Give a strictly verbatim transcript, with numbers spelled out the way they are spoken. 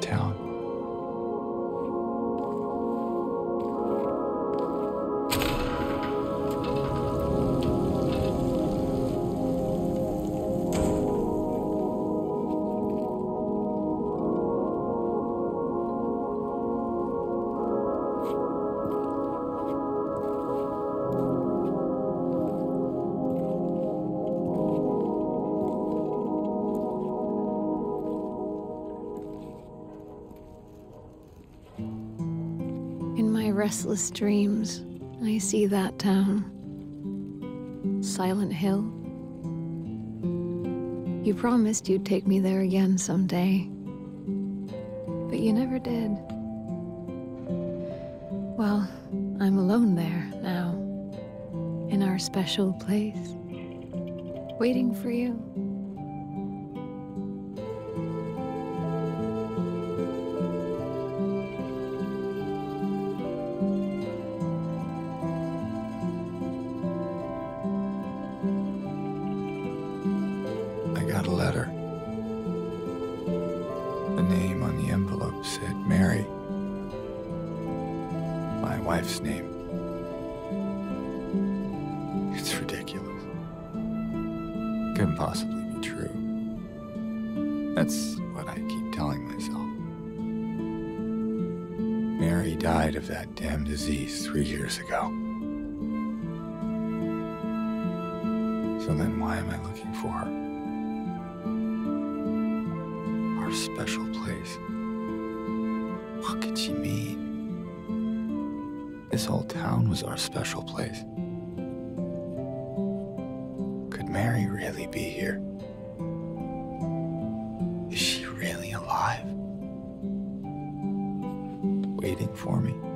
town. In my restless dreams, I see that town. Silent Hill. You promised you'd take me there again someday, but you never did. Well, I'm alone there now, in our special place, waiting for you. I got a letter. The name on the envelope said Mary. My wife's name. It's ridiculous. Couldn't possibly be true. That's what I keep telling myself. Mary died of that damn disease three years ago. So then why am I looking for her? Our special place. What could she mean? This whole town was our special place. Could Mary really be here? Is she really alive? Waiting for me?